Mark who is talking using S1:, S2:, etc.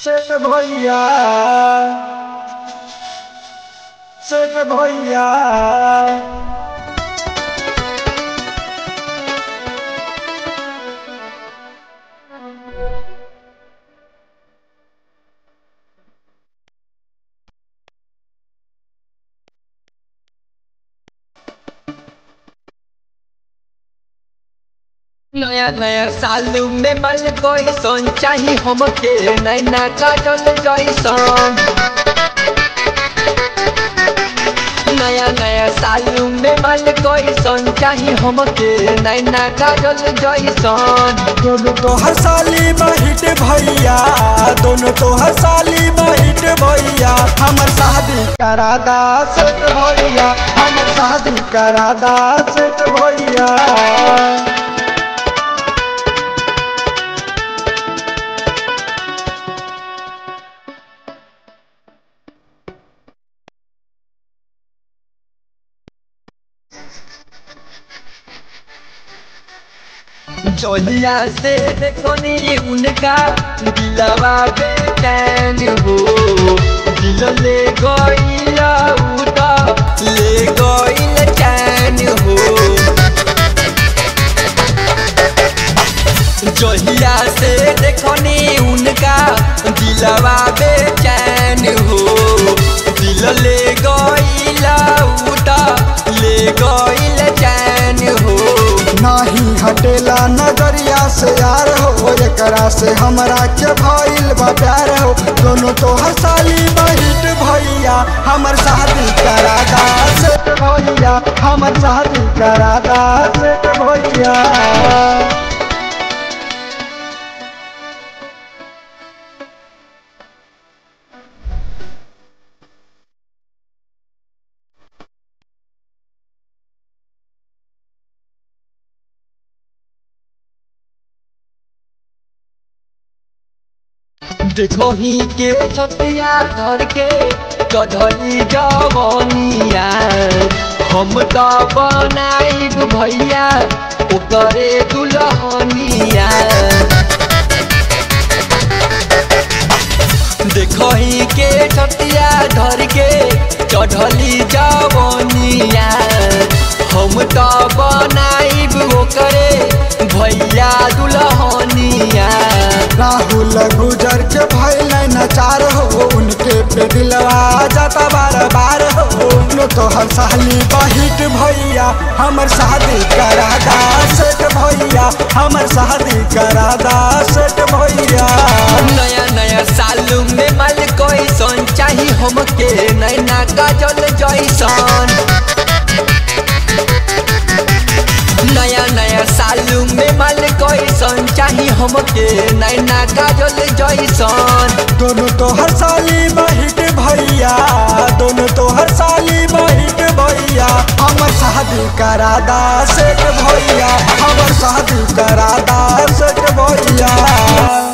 S1: सेठ भैया सेठ भैया
S2: नया नया साल में मन कोई सोन चाहिए हमके नैना काटल जैसन। नया नया साल में मन कोई सोन चाहिए हमके नैना काटल जैसन।
S1: दोनों तो हर साली महिट भैया दोनों तो हर साली महिट भैया हमर शादी करा दा सेठ भैया हमर शादी करा दा सेठ भैया।
S2: चोलिया से देखो नी उनका दिलवा बेचैन हो। दिल ले गइल उड़ा ले गइल चैन हो। चोलिया से देखो नी उनका दिलवा बेचैन हो। दिल ले गइल उड़ा ले गइल चैन हो।
S1: नाही हटेला नजरिया से यार हो एकरा से हमरा के भइल बा प्यार हो। दोनों तो हर साली महिट भैया हमर शादी करा दा सेठ भैया हमर शादी करा दा सेठ भैया।
S2: देखो ही के छतिया धर के कधली जवनिया हम तो बनाइब भैया ओकरे दुल्हनिया। देखो ही के छतिया धर के चढ़ली जवनिया हम तो बनाइब ओकरे भैया दुल्हनिया।
S1: राहुल गुजर के भइल नचार हो उनके पे दिलवा जाता बार बार हो। दोनों तो हर साली महिट भैया हमर शादी करा दा सेठ भैया हमर शादी करा दा सेठ भैया।
S2: नया नया साल में मल कोई सोन चाहिए हमके नैना काजल जैसन। नया नया साल में मल कोई सोन चाहिए हमके नैना काजल जैसन।
S1: दोनों तो हर साली महिट भैया दोनों तो हर साली महिट भैया हमर शादी करा दा सेठ भैया हमर शादी करा दा सेठ भैया।